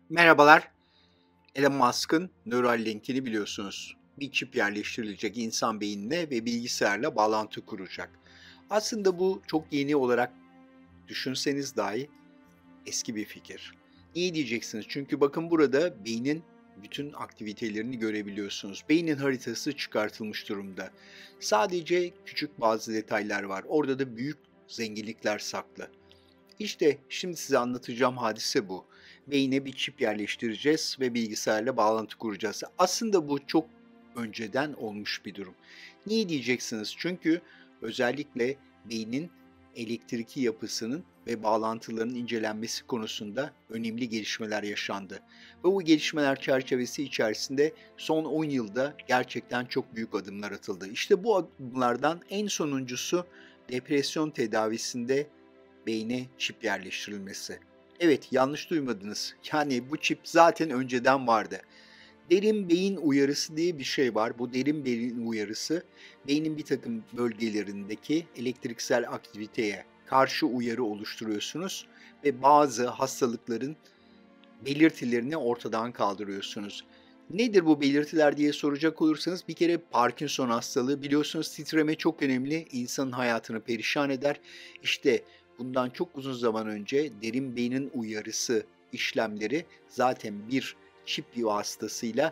Merhabalar. Elon Musk'ın Neuralink'ini biliyorsunuz. Bir çip yerleştirilecek insan beynine ve bilgisayarla bağlantı kuracak. Aslında bu çok yeni olarak düşünseniz dahi eski bir fikir. Niye diyeceksiniz? Çünkü bakın burada beynin bütün aktivitelerini görebiliyorsunuz. Beynin haritası çıkartılmış durumda. Sadece küçük bazı detaylar var. Orada da büyük zenginlikler saklı. İşte şimdi size anlatacağım hadise bu. Beyne bir çip yerleştireceğiz ve bilgisayarla bağlantı kuracağız. Aslında bu çok önceden olmuş bir durum. Niye diyeceksiniz? Çünkü özellikle beynin elektriki yapısının ve bağlantıların incelenmesi konusunda önemli gelişmeler yaşandı. Ve bu gelişmeler çerçevesi içerisinde son 10 yılda gerçekten çok büyük adımlar atıldı. İşte bu adımlardan en sonuncusu depresyon tedavisinde beyne çip yerleştirilmesi. Evet, yanlış duymadınız. Yani bu çip zaten önceden vardı. Derin beyin uyarısı diye bir şey var. Bu derin beyin uyarısı beynin bir takım bölgelerindeki elektriksel aktiviteye karşı uyarı oluşturuyorsunuz ve bazı hastalıkların belirtilerini ortadan kaldırıyorsunuz. Nedir bu belirtiler diye soracak olursanız bir kere Parkinson hastalığı biliyorsunuz titreme çok önemli. İnsanın hayatını perişan eder. İşte bundan çok uzun zaman önce derin beynin uyarısı işlemleri zaten bir çip vasıtasıyla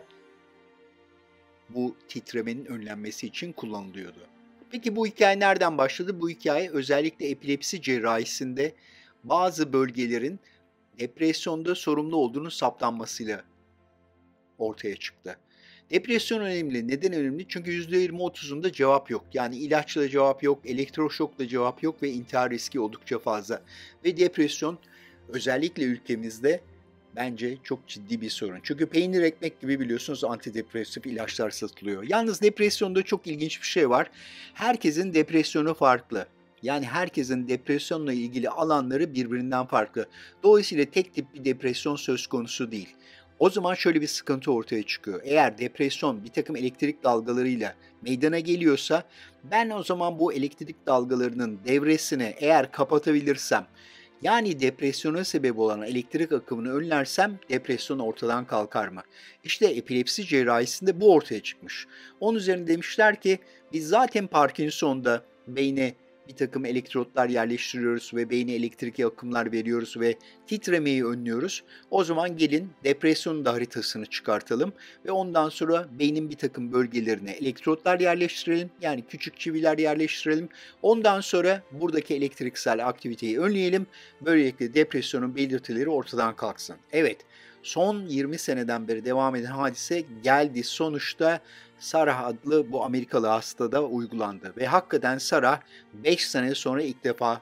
bu titremenin önlenmesi için kullanılıyordu. Peki bu hikaye nereden başladı? Bu hikaye özellikle epilepsi cerrahisinde bazı bölgelerin depresyonda sorumlu olduğunu saptanmasıyla ortaya çıktı. Depresyon önemli. Neden önemli? Çünkü %20-30'unda cevap yok. Yani ilaçla cevap yok, elektroşokla cevap yok ve intihar riski oldukça fazla. Ve depresyon özellikle ülkemizde bence çok ciddi bir sorun. Çünkü peynir ekmek gibi biliyorsunuz antidepresif ilaçlar satılıyor. Yalnız depresyonda çok ilginç bir şey var. Herkesin depresyonu farklı. Yani herkesin depresyonla ilgili alanları birbirinden farklı. Dolayısıyla tek tip bir depresyon söz konusu değil. O zaman şöyle bir sıkıntı ortaya çıkıyor. Eğer depresyon bir takım elektrik dalgalarıyla meydana geliyorsa ben o zaman bu elektrik dalgalarının devresini eğer kapatabilirsem yani depresyona sebep olan elektrik akımını önlersem depresyon ortadan kalkar mı? İşte epilepsi cerrahisinde bu ortaya çıkmış. Onun üzerine demişler ki biz zaten Parkinson'da beyne bir takım elektrotlar yerleştiriyoruz ve beyne elektrik akımlar veriyoruz ve titremeyi önlüyoruz. O zaman gelin depresyonun da haritasını çıkartalım ve ondan sonra beynin bir takım bölgelerine elektrotlar yerleştirelim. Yani küçük çiviler yerleştirelim. Ondan sonra buradaki elektriksel aktiviteyi önleyelim. Böylelikle depresyonun belirtileri ortadan kalksın. Evet, son 20 seneden beri devam eden hadise geldi. Sonuçta Sarah adlı bu Amerikalı hastada uygulandı ve hakikaten Sarah 5 sene sonra ilk defa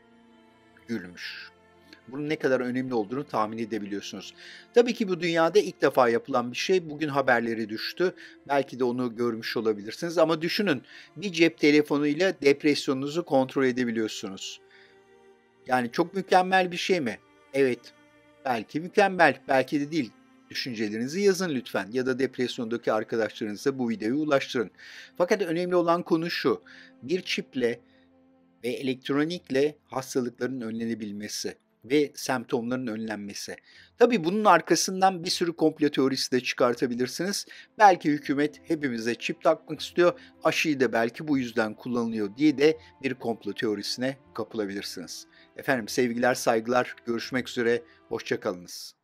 gülmüş. Bunun ne kadar önemli olduğunu tahmin edebiliyorsunuz. Tabii ki bu dünyada ilk defa yapılan bir şey. Bugün haberleri düştü. Belki de onu görmüş olabilirsiniz ama düşünün bir cep telefonuyla depresyonunuzu kontrol edebiliyorsunuz. Yani çok mükemmel bir şey mi? Evet, belki mükemmel, belki de değil. Düşüncelerinizi yazın lütfen ya da depresyondaki arkadaşlarınıza bu videoyu ulaştırın. Fakat önemli olan konu şu, bir çiple ve elektronikle hastalıkların önlenebilmesi ve semptomların önlenmesi. Tabii bunun arkasından bir sürü komplo teorisi de çıkartabilirsiniz. Belki hükümet hepimize çip takmak istiyor, aşıyı da belki bu yüzden kullanılıyor diye de bir komplo teorisine kapılabilirsiniz. Efendim sevgiler, saygılar, görüşmek üzere, hoşça kalınız.